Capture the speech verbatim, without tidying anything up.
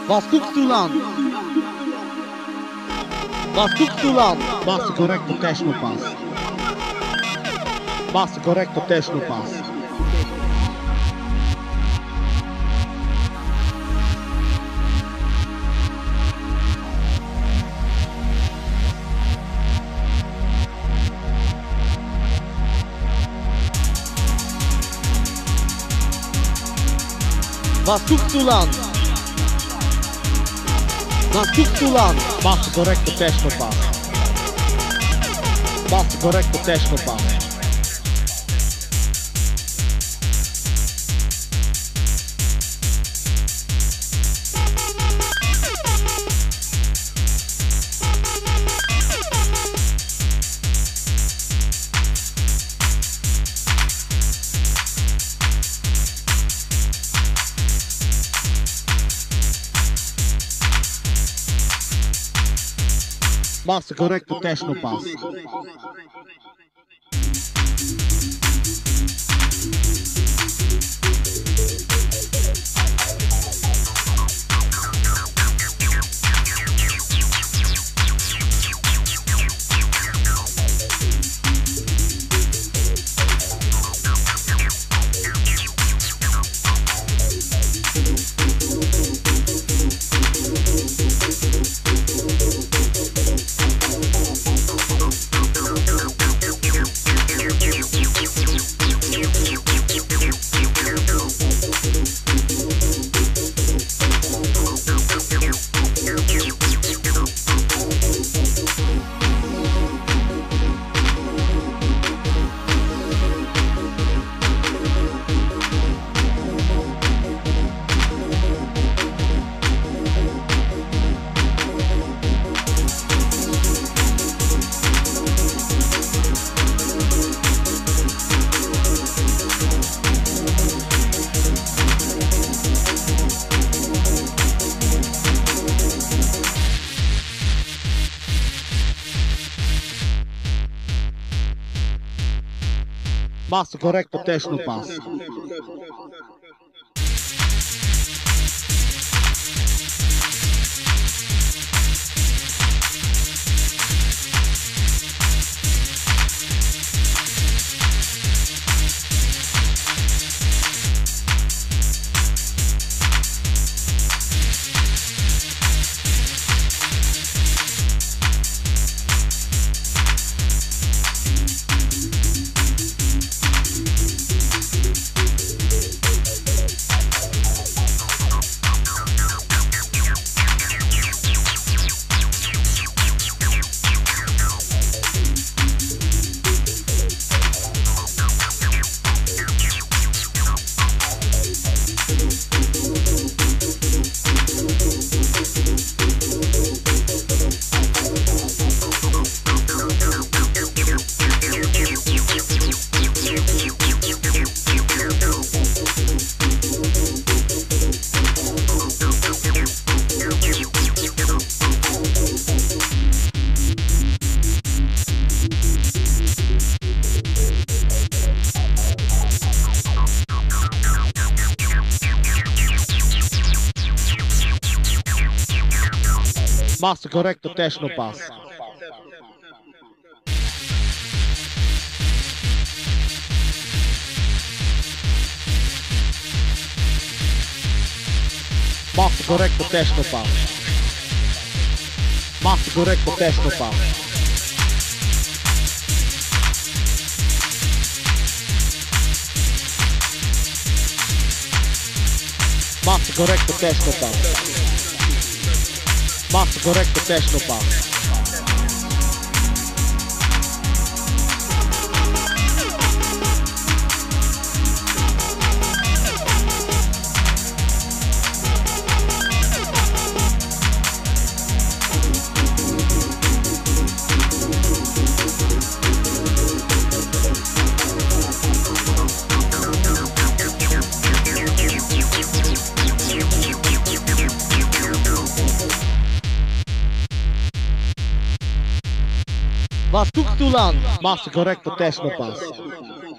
Was guckst du Land? Was guckst du Land? Machst du korrekte Techno-Pass? Machst du korrekte Techno-Pass? Was guckst du Land? Was guckst du Land? Machst du korrekte Techno-Pass? Machst du korrekte Techno-Pass? Machst du korrekte Techno-Pass? Machst du korrekte Techno-Pass? Machst du korrekte Techno-Pass? Machst du korrekte Techno-Pass? Machst du korrekte Techno-Pass? Machst du korrekte Techno-Pass? Machst du korrekte Techno-Pass? Was guckst du Land? Machst du korrekte Techno-Pass?